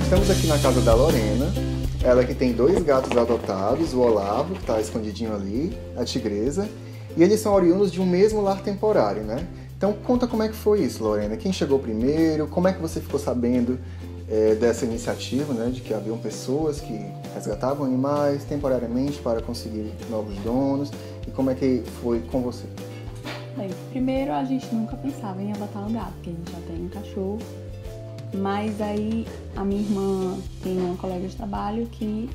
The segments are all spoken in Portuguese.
Estamos aqui na casa da Lorena, ela que tem 2 gatos adotados, o Olavo, que está escondidinho ali, a Tigresa, e eles são oriundos de um mesmo lar temporário, né? Então conta como é que foi isso, Lorena. Quem chegou primeiro, como é que você ficou sabendo dessa iniciativa, né? De que haviam pessoas que resgatavam animais temporariamente para conseguir novos donos, e como é que foi com você? Bem, primeiro a gente nunca pensava em adotar um gato, porque a gente já tem um cachorro. Mas aí a minha irmã tem uma colega de trabalho que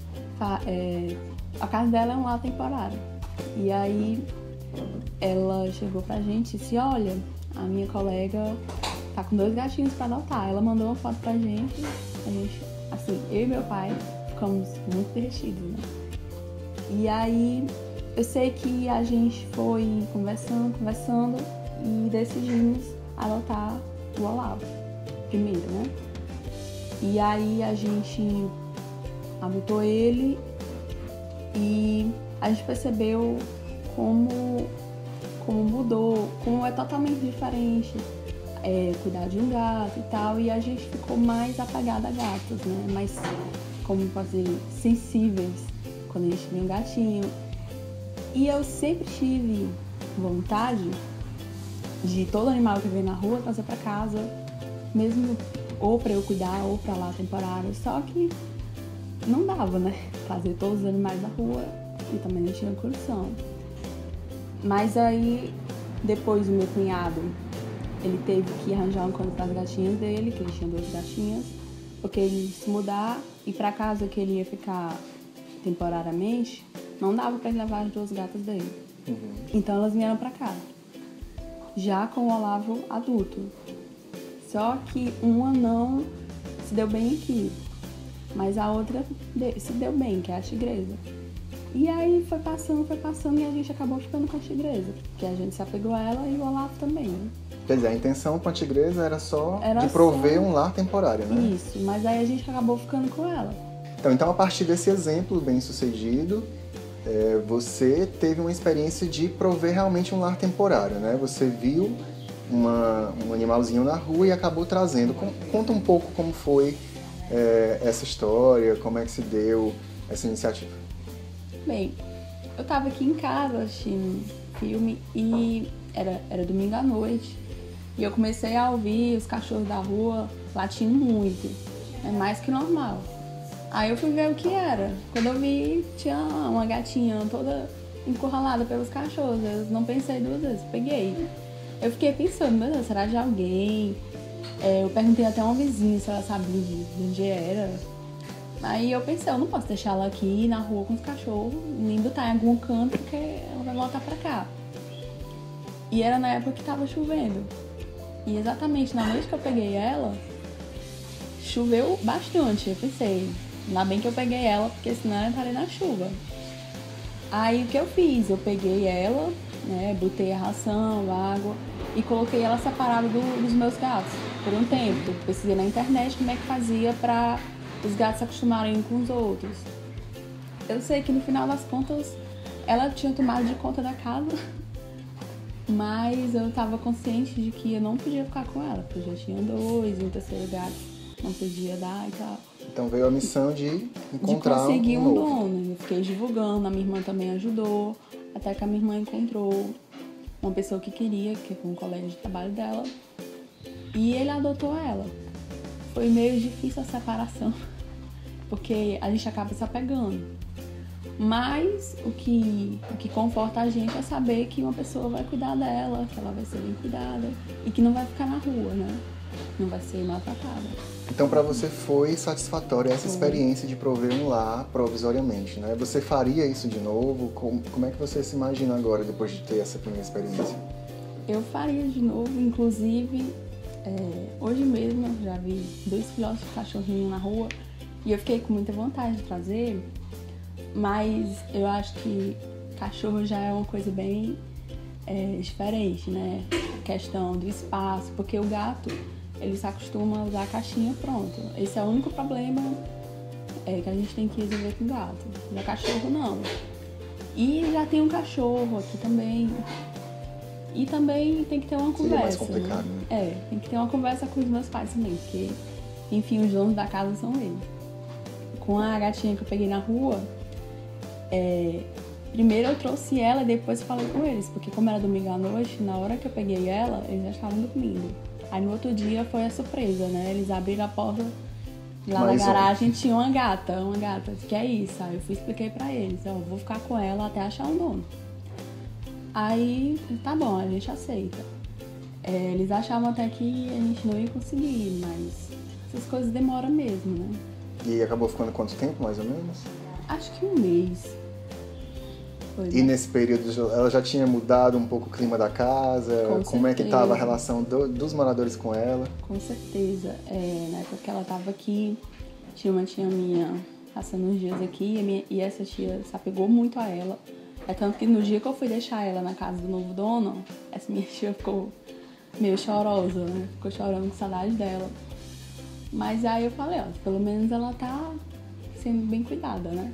a casa dela é um lar temporário. E aí ela chegou pra gente e disse, olha, a minha colega tá com 2 gatinhos pra adotar. Ela mandou uma foto pra gente, a gente, assim, eu e meu pai ficamos muito derretidos, né? E aí eu sei que a gente foi conversando e decidimos adotar o Olavo primeiro, né? E aí a gente adotou ele e a gente percebeu como mudou, como é totalmente diferente cuidar de um gato e tal, e a gente ficou mais apegada a gatos, né? Mais, como fazer, sensíveis quando a gente vê um gatinho. E eu sempre tive vontade de todo animal que vem na rua trazer pra casa, mesmo ou pra eu cuidar ou pra lá temporário, só que não dava, né? Trazer todos os animais da rua e também não tinha condição. Mas aí, depois o meu cunhado, ele teve que arranjar um canto para as gatinhas dele, que ele tinha 2 gatinhas, porque ele ia se mudar e pra casa que ele ia ficar temporariamente, não dava pra ele levar as 2 gatas dele. Então elas vieram pra cá, já com o Olavo adulto. Só que uma não se deu bem aqui, mas a outra se deu bem, que é a Tigresa. E aí foi passando e a gente acabou ficando com a Tigresa, porque a gente se apegou a ela e o Olavo também, né? Quer dizer, a intenção com a Tigresa era só de prover um lar temporário, né? Isso, mas aí a gente acabou ficando com ela. Então a partir desse exemplo bem sucedido, você teve uma experiência de prover realmente um lar temporário, né? Você viu um animalzinho na rua e acabou trazendo. Conta um pouco como foi essa história, como é que se deu essa iniciativa. Bem, eu tava aqui em casa assistindo filme e era domingo à noite. E eu comecei a ouvir os cachorros da rua latindo muito. É mais que normal. Aí eu fui ver o que era. Quando eu vi, tinha uma gatinha toda encurralada pelos cachorros. Eu não pensei 2 vezes, peguei. Eu fiquei pensando, meu Deus, será de alguém? Eu perguntei até a uma vizinha se ela sabia de onde era. Aí eu pensei, eu não posso deixar ela aqui na rua com os cachorros, nem botar em algum canto, porque ela vai voltar pra cá. E era na época que tava chovendo. E exatamente na noite que eu peguei ela, choveu bastante. Eu pensei, ainda bem que eu peguei ela, porque senão eu estaria na chuva. Aí o que eu fiz? Eu peguei ela, né, botei a ração, a água e coloquei ela separada dos meus gatos por um tempo. Pesquisei na internet como é que fazia pra os gatos se acostumarem com os outros. Eu sei que no final das contas ela tinha tomado de conta da casa, mas eu estava consciente de que eu não podia ficar com ela, porque eu já tinha 2 e o 3º gato não podia dar e tal. Então veio a missão de encontrar de conseguir um novo dono. Eu fiquei divulgando, a minha irmã também ajudou, até que a minha irmã encontrou uma pessoa que queria, que foi um colega de trabalho dela, e ele adotou ela. Foi meio difícil a separação, porque a gente acaba se apegando. Mas o que conforta a gente é saber que uma pessoa vai cuidar dela, que ela vai ser bem cuidada e que não vai ficar na rua, né? Não vai ser maltratada. Então para você foi satisfatória essa experiência de prover um lar provisoriamente, né? Você faria isso de novo? Como é que você se imagina agora, depois de ter essa primeira experiência? Eu faria de novo, inclusive, hoje mesmo eu já vi 2 filhotes de cachorrinho na rua e eu fiquei com muita vontade de trazer, mas eu acho que cachorro já é uma coisa bem diferente, né? A questão do espaço, porque o gato, ele se acostuma a usar a caixinha pronta. Esse é o único problema que a gente tem que resolver com o gato. Já cachorro não. E já tem um cachorro aqui também. E também tem que ter uma conversa. Seria mais complicado, né? Tem que ter uma conversa com os meus pais também, porque Enfim, os donos da casa são eles. Com a gatinha que eu peguei na rua, primeiro eu trouxe ela e depois falei com eles, porque como era domingo à noite, na hora que eu peguei ela, eles já estavam dormindo. Aí no outro dia foi a surpresa, né? Eles abriram a porta, lá na garagem tinha uma gata, que é isso? Aí eu expliquei pra eles, vou ficar com ela até achar um dono. Aí, tá bom, a gente aceita. Eles achavam até que a gente não ia conseguir, mas essas coisas demoram mesmo, né? E acabou ficando quanto tempo, mais ou menos? Acho que um mês. E nesse período ela já tinha mudado um pouco o clima da casa? Como é que estava a relação dos moradores com ela? Com certeza. Na época que ela estava aqui, tinha uma tia minha passando uns dias aqui e essa tia se apegou muito a ela. É tanto que no dia que eu fui deixar ela na casa do novo dono, essa minha tia ficou meio chorosa, né? Ficou chorando com saudade dela. Mas aí eu falei, pelo menos ela tá sendo bem cuidada, né?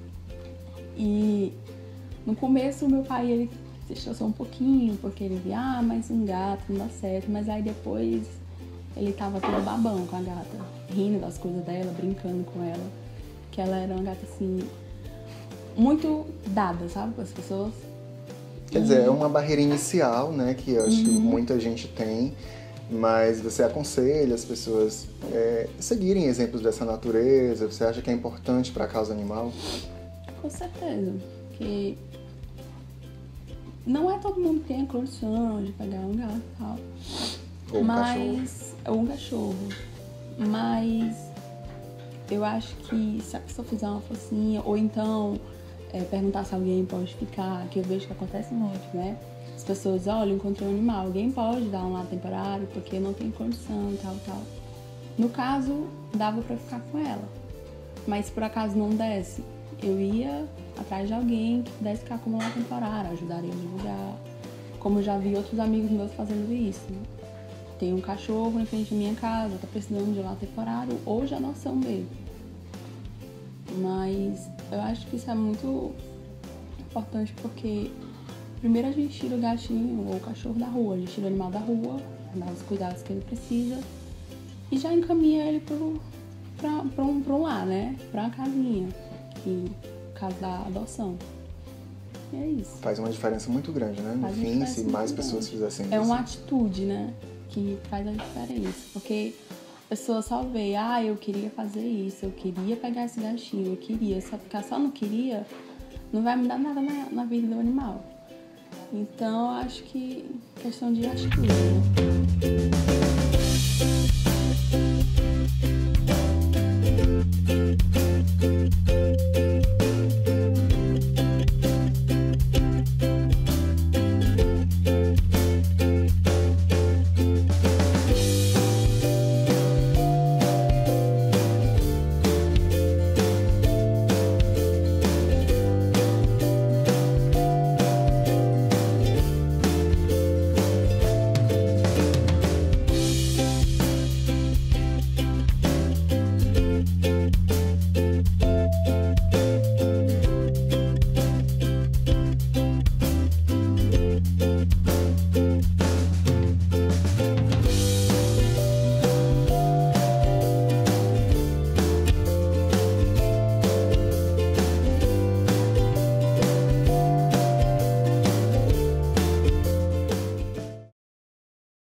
E no começo, o meu pai, ele se estressou um pouquinho, porque ele via, mas um gato não dá certo. Mas aí depois, ele tava todo babão com a gata, rindo das coisas dela, brincando com ela. Que ela era uma gata, assim, muito dada, sabe, com as pessoas. Quer dizer, é uma barreira inicial, né, que eu acho que muita gente tem. Mas você aconselha as pessoas a seguirem exemplos dessa natureza? Você acha que é importante para a causa animal? Com certeza, porque não é todo mundo que tem a condição de pegar um gato e tal. Ou um cachorro. Ou um cachorro. Mas eu acho que se a pessoa fizer uma focinha, ou então perguntar se alguém pode ficar, que eu vejo que acontece muito, né? As pessoas, olha, encontrei um animal, alguém pode dar um lar temporário porque não tem condição e tal, tal. No caso, dava pra ficar com ela. Mas se por acaso não desse, eu ia atrás de alguém que pudesse ficar como lar temporário, ajudaria a divulgar. Como eu já vi outros amigos meus fazendo isso. Tem um cachorro em frente à minha casa, tá precisando de lar temporário, ou de adoção mesmo. Mas eu acho que isso é muito importante porque primeiro a gente tira o gatinho ou o cachorro da rua, a gente tira o animal da rua, dá os cuidados que ele precisa e já encaminha ele pra um lar, né? Pra uma casinha, que no caso da adoção. E é isso. Faz uma diferença muito grande, né? No fim, se mais pessoas fizessem isso. É uma atitude, né? Que faz a diferença. Porque a pessoa só vê, eu queria fazer isso, eu queria pegar esse gatinho, eu queria. Só ficar só não queria, não vai mudar nada na vida do animal. Então, eu acho que é questão de atitude, né?